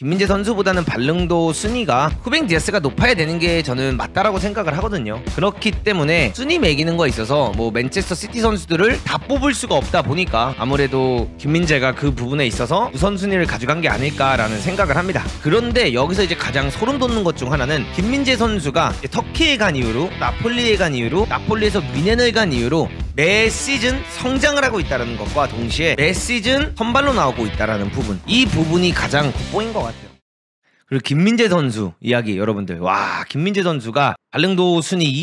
김민재 선수보다는 발릉도 순위가 후뱅 디아스가 높아야 되는 게 저는 맞다라고 생각을 하거든요. 그렇기 때문에 순위 매기는 거에 있어서 뭐 맨체스터 시티 선수들을 다 뽑을 수가 없다 보니까 아무래도 김민재가 그 부분에 있어서 우선순위를 가져간 게 아닐까라는 생각을 합니다. 그런데 여기서 이제 가장 소름 돋는 것 중 하나는 김민재 선수가 터키에 간 이후로 나폴리에 간 이후로 나폴리에서 미넨을 간 이후로 매 시즌 성장을 하고 있다는 것과 동시에 매 시즌 선발로 나오고 있다는 부분, 이 부분이 가장 국보인 것 같아요. 그리고 김민재 선수 이야기 여러분들, 와, 김민재 선수가 발릉도 순위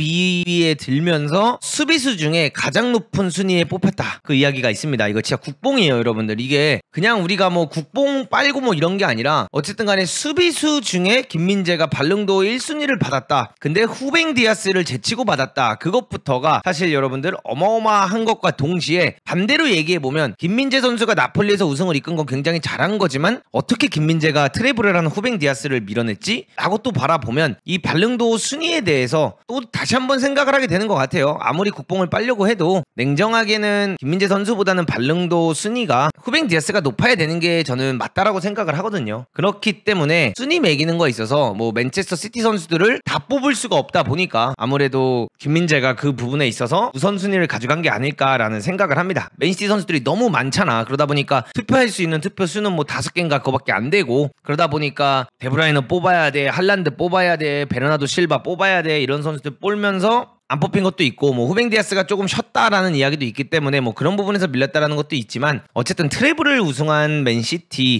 22위에 들면서 수비수 중에 가장 높은 순위에 뽑혔다, 그 이야기가 있습니다. 이거 진짜 국뽕이에요 여러분들. 이게 그냥 우리가 뭐 국뽕 빨고 뭐 이런 게 아니라 어쨌든 간에 수비수 중에 김민재가 발릉도 1순위를 받았다, 근데 후뱅 디아스를 제치고 받았다, 그것부터가 사실 여러분들 어마어마한 것과 동시에 반대로 얘기해보면 김민재 선수가 나폴리에서 우승을 이끈 건 굉장히 잘한 거지만 어떻게 김민재가 트래블을 하는 후뱅 디아스를 밀어냈지? 라고 또 바라보면 이 발릉도 순위에 대해서 또 다시 한번 생각을 하게 되는 것 같아요. 아무리 국뽕을 빨려고 해도 냉정하게는 김민재 선수보다는 발릉도 순위가 후뱅 디아스가 높아야 되는 게 저는 맞다라고 생각을 하거든요. 그렇기 때문에 순위 매기는 거에 있어서 뭐 맨체스터 시티 선수들을 다 뽑을 수가 없다 보니까 아무래도 김민재가 그 부분에 있어서 우선순위를 가져간 게 아닐까라는 생각을 합니다. 맨시티 선수들이 너무 많잖아. 그러다 보니까 투표할 수 있는 투표 수는 뭐 5개인가 그거밖에 안 되고, 그러다 보니까 데브라이너 뽑아야 돼, 할란드 뽑아야 돼, 베르나도 실바 뽑아야 돼, 이런 선수들 뽑으면서 안 뽑힌 것도 있고, 뭐 후뱅 디아스가 조금 쉬었다라는 이야기도 있기 때문에 뭐 그런 부분에서 밀렸다라는 것도 있지만, 어쨌든 트래블을 우승한 맨시티의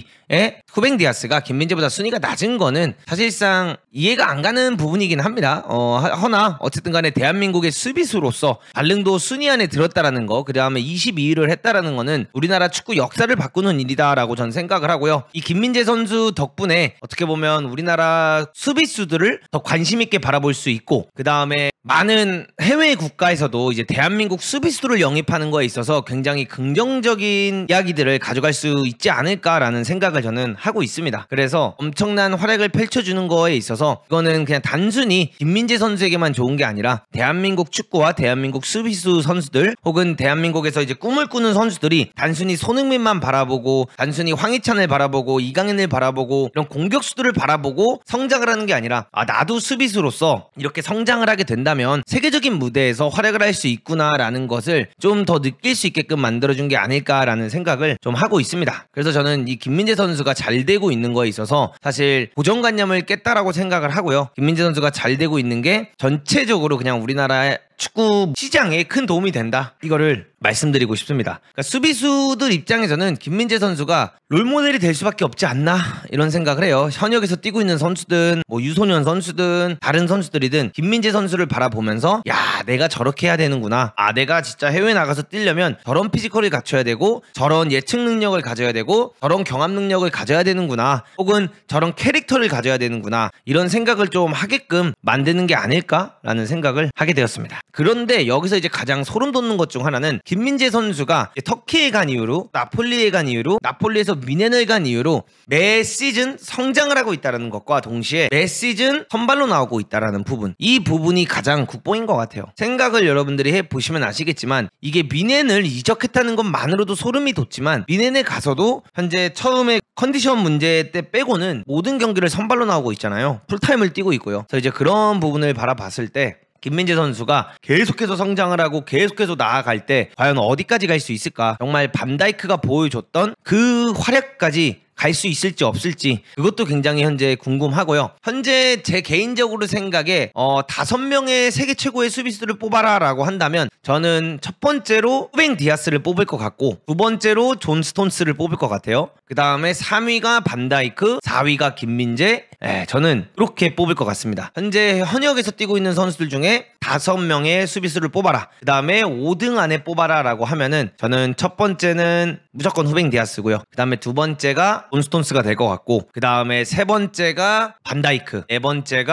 후뱅 디아스가 김민재보다 순위가 낮은 거는 사실상 이해가 안 가는 부분이긴 합니다. 허나 어쨌든 간에 대한민국의 수비수로서 발릉도 순위 안에 들었다라는 거, 그 다음에 22위를 했다라는 거는 우리나라 축구 역사를 바꾸는 일이다라고 전 생각을 하고요. 이 김민재 선수 덕분에 어떻게 보면 우리나라 수비수들을 더 관심 있게 바라볼 수 있고, 그 다음에 많은 해외 국가에서도 이제 대한민국 수비수를 영입하는 거에 있어서 굉장히 긍정적인 이야기들을 가져갈 수 있지 않을까라는 생각을 저는 하고 있습니다. 그래서 엄청난 활약을 펼쳐주는 거에 있어서 이거는 그냥 단순히 김민재 선수에게만 좋은 게 아니라 대한민국 축구와 대한민국 수비수 선수들, 혹은 대한민국에서 이제 꿈을 꾸는 선수들이 단순히 손흥민만 바라보고, 단순히 황희찬을 바라보고, 이강인을 바라보고, 이런 공격수들을 바라보고 성장을 하는 게 아니라, 아, 나도 수비수로서 이렇게 성장을 하게 된다면 세계적인 무대에서 활약을 할 수 있구나라는 것을 좀 더 느낄 수 있게끔 만들어준 게 아닐까라는 생각을 좀 하고 있습니다. 그래서 저는 이 김민재 선수가 잘 되고 있는 거에 있어서 사실 고정관념을 깼다라고 생각을 하고요. 김민재 선수가 잘 되고 있는 게 전체적으로 그냥 우리나라의 축구 시장에 큰 도움이 된다, 이거를 말씀드리고 싶습니다. 그러니까 수비수들 입장에서는 김민재 선수가 롤모델이 될 수밖에 없지 않나, 이런 생각을 해요. 현역에서 뛰고 있는 선수든 뭐 유소년 선수든 다른 선수들이든 김민재 선수를 바라보면서, 야, 내가 저렇게 해야 되는구나, 아, 내가 진짜 해외 나가서 뛰려면 저런 피지컬을 갖춰야 되고, 저런 예측 능력을 가져야 되고, 저런 경합 능력을 가져야 되는구나, 혹은 저런 캐릭터를 가져야 되는구나, 이런 생각을 좀 하게끔 만드는 게 아닐까라는 생각을 하게 되었습니다. 그런데 여기서 이제 가장 소름 돋는 것 중 하나는 김민재 선수가 터키에 간 이후로, 나폴리에 간 이후로, 나폴리에서 미넨을 간 이후로 매 시즌 성장을 하고 있다는 것과 동시에 매 시즌 선발로 나오고 있다는 부분, 이 부분이 가장 국보인 것 같아요. 생각을 여러분들이 해보시면 아시겠지만, 이게 미넨을 이적했다는 것만으로도 소름이 돋지만, 미넨에 가서도 현재 처음에 컨디션 문제 때 빼고는 모든 경기를 선발로 나오고 있잖아요. 풀타임을 뛰고 있고요. 그래서 이제 그런 부분을 바라봤을 때 김민재 선수가 계속해서 성장을 하고 계속해서 나아갈 때 과연 어디까지 갈 수 있을까? 정말 반다이크가 보여줬던 그 활약까지 갈 수 있을지 없을지, 그것도 굉장히 현재 궁금하고요. 현재 제 개인적으로 생각에 5명의 세계 최고의 수비수들을 뽑아라 라고 한다면, 저는 첫 번째로 후뱅 디아스를 뽑을 것 같고, 두 번째로 존 스톤스를 뽑을 것 같아요. 그 다음에 3위가 반다이크, 4위가 김민재, 저는 이렇게 뽑을 것 같습니다. 현재 현역에서 뛰고 있는 선수들 중에 5명의 수비수를 뽑아라, 그 다음에 5등 안에 뽑아라 라고 하면은, 저는 첫 번째는 무조건 후뱅 디아스고요. 그 다음에 두 번째가 존 스톤스가 될 것 같고, 그 다음에 세 번째가 반다이크, 네 번째가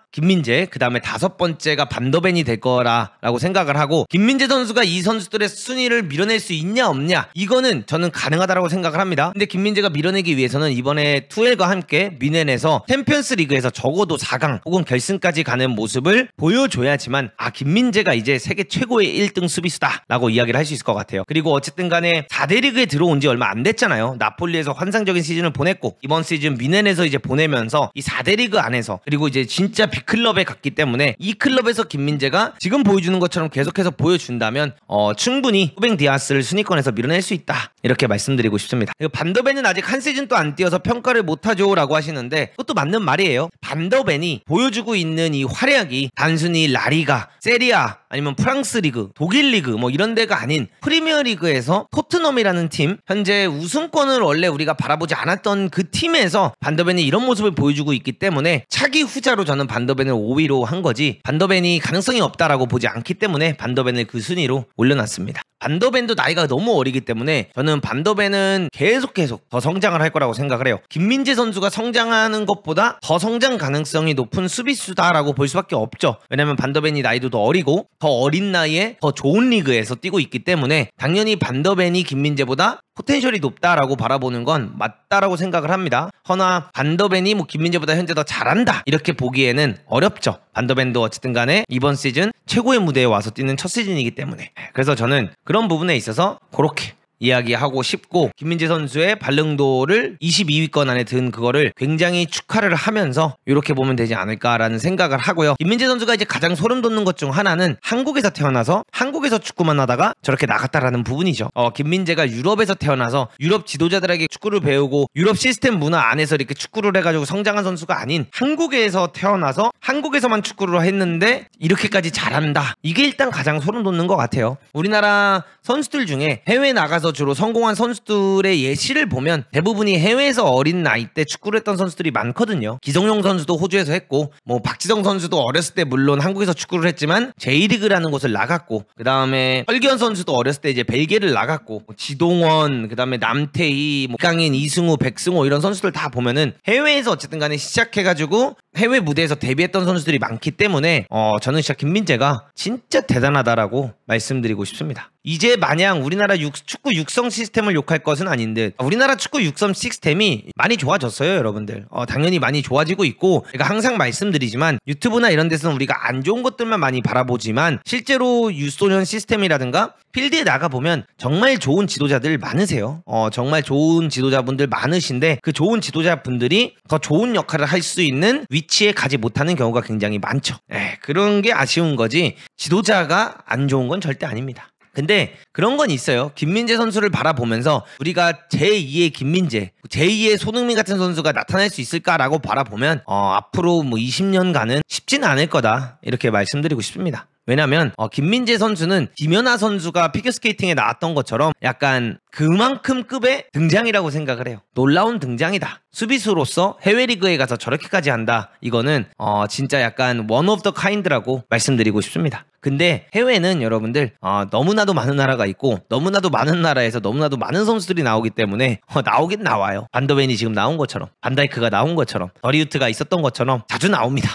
김민재, 그 다음에 5번째가 반더벤이 될 거라고 생각을 하고, 김민재 선수가 이 선수들의 순위를 밀어낼 수 있냐 없냐, 이거는 저는 가능하다라고 생각을 합니다. 근데 김민재가 밀어내기 위해서는 이번에 투엘과 함께 미넨에서 챔피언스 리그에서 적어도 4강 혹은 결승까지 가는 모습을 보여줘야지만 김민재가 이제 세계 최고의 1등 수비수다 라고 이야기를 할 수 있을 것 같아요. 그리고 어쨌든 간에 4대 리그에 들어온 지 얼마 안 됐잖아요. 나폴리에서 환상적인 시즌을 보냈고, 이번 시즌 미넨에서 이제 보내면서 이 4대 리그 안에서, 그리고 이제 진짜 빅클럽에 갔기 때문에 이 클럽에서 김민재가 지금 보여주는 것처럼 계속해서 보여준다면 충분히 후뱅 디아스를 순위권에서 밀어낼 수 있다, 이렇게 말씀드리고 싶습니다. 반더벤은 아직 한 시즌도 안 뛰어서 평가를 못하죠 라고 하시는데, 그것도 맞는 말이에요. 반더벤이 보여주고 있는 이 활약이 단순히 라리가, 세리아, 아니면 프랑스 리그, 독일 리그 뭐 이런 데가 아닌 프리미어 리그에서 토트넘이라는 팀, 현재 우승권을 원래 우리가 바라보지 않았던 그 팀에서 반더벤이 이런 모습을 보여주고 있기 때문에 차기 후자로 저는 반더벤을 5위로 한 거지, 반더벤이 가능성이 없다라고 보지 않기 때문에 반더벤을 그 순위로 올려놨습니다. 반더벤도 나이가 너무 어리기 때문에 저는 반더벤은 계속 더 성장을 할 거라고 생각을 해요. 김민재 선수가 성장하는 것보다 더 성장 가능성이 높은 수비수다라고 볼 수밖에 없죠. 왜냐면 반더벤이 나이도 더 어리고 더 어린 나이에 더 좋은 리그에서 뛰고 있기 때문에 당연히 반더벤이 김민재보다 포텐셜이 높다라고 바라보는 건 맞다라고 생각을 합니다. 허나 반더벤이 김민재보다 현재 더 잘한다 이렇게 보기에는 어렵죠. 반더벤도 어쨌든 간에 이번 시즌 최고의 무대에 와서 뛰는 첫 시즌이기 때문에, 그래서 저는 그런 부분에 있어서 그렇게 이야기하고 싶고, 김민재 선수의 발령도를 22위권 안에 든 그거를 굉장히 축하를 하면서 이렇게 보면 되지 않을까라는 생각을 하고요. 김민재 선수가 이제 가장 소름 돋는 것 중 하나는 한국에서 태어나서 한국에서 축구만 하다가 저렇게 나갔다라는 부분이죠. 김민재가 유럽에서 태어나서 유럽 지도자들에게 축구를 배우고 유럽 시스템 문화 안에서 이렇게 축구를 해가지고 성장한 선수가 아닌, 한국에서 태어나서 한국에서만 축구를 했는데 이렇게까지 잘한다, 이게 일단 가장 소름 돋는 것 같아요. 우리나라 선수들 중에 해외에 나가서 주로 성공한 선수들의 예시를 보면 대부분이 해외에서 어린 나이 때 축구를 했던 선수들이 많거든요. 기성용 선수도 호주에서 했고, 박지성 선수도 어렸을 때 물론 한국에서 축구를 했지만 J리그라는 곳을 나갔고, 그 다음에 설기현 선수도 어렸을 때 이제 벨기에를 나갔고, 지동원, 그 다음에 남태희, 강인, 이승우, 백승호 이런 선수들 다 보면은 해외에서 어쨌든 간에 시작해가지고 해외 무대에서 데뷔했던 선수들이 많기 때문에 저는 진짜 김민재가 진짜 대단하다라고 말씀드리고 싶습니다. 이제 마냥 우리나라 축구 육성 시스템을 욕할 것은 아닌데, 우리나라 축구 육성 시스템이 많이 좋아졌어요, 여러분들. 당연히 많이 좋아지고 있고, 제가 항상 말씀드리지만 유튜브나 이런 데서는 우리가 안 좋은 것들만 많이 바라보지만 실제로 유소년 시스템이라든가 필드에 나가보면 정말 좋은 지도자들 많으세요. 정말 좋은 지도자분들 많으신데, 그 좋은 지도자분들이 더 좋은 역할을 할 수 있는 위치에 가지 못하는 경우가 굉장히 많죠. 그런 게 아쉬운 거지, 지도자가 안 좋은 건 절대 아닙니다. 근데 그런 건 있어요. 김민재 선수를 바라보면서 우리가 제2의 김민재, 제2의 손흥민 같은 선수가 나타날 수 있을까라고 바라보면 앞으로 20년간은 쉽지는 않을 거다, 이렇게 말씀드리고 싶습니다. 왜냐면 김민재 선수는 김연아 선수가 피겨스케이팅에 나왔던 것처럼 약간 그만큼 급의 등장이라고 생각을 해요. 놀라운 등장이다. 수비수로서 해외 리그에 가서 저렇게까지 한다, 이거는 진짜 약간 원 오브 더 카인드라고 말씀드리고 싶습니다. 근데 해외는 여러분들 너무나도 많은 나라가 있고, 너무나도 많은 나라에서 너무나도 많은 선수들이 나오기 때문에 나오긴 나와요. 반더벤이 지금 나온 것처럼, 반다이크가 나온 것처럼, 더리우트가 있었던 것처럼 자주 나옵니다.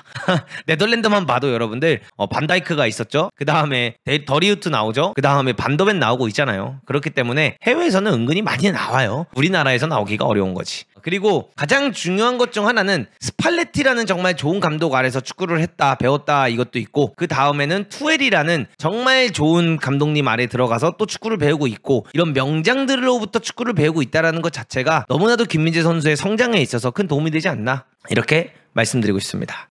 네덜란드만 봐도 여러분들 반다이크가 있었죠. 그 다음에 더리우트 나오죠. 그 다음에 반더벤 나오고 있잖아요. 그렇기 때문에 해외에서는 은근히 많이 나와요. 우리나라에서 나오기가 어려운 거지. 그리고 가장 중요한 것 중 하나는 스팔레티라는 정말 좋은 감독 아래서 축구를 했다, 배웠다, 이것도 있고, 그 다음에는 투엘이라는 정말 좋은 감독님 아래 들어가서 또 축구를 배우고 있고, 이런 명장들로부터 축구를 배우고 있다는 것 자체가 너무나도 김민재 선수의 성장에 있어서 큰 도움이 되지 않나, 이렇게 말씀드리고 싶습니다.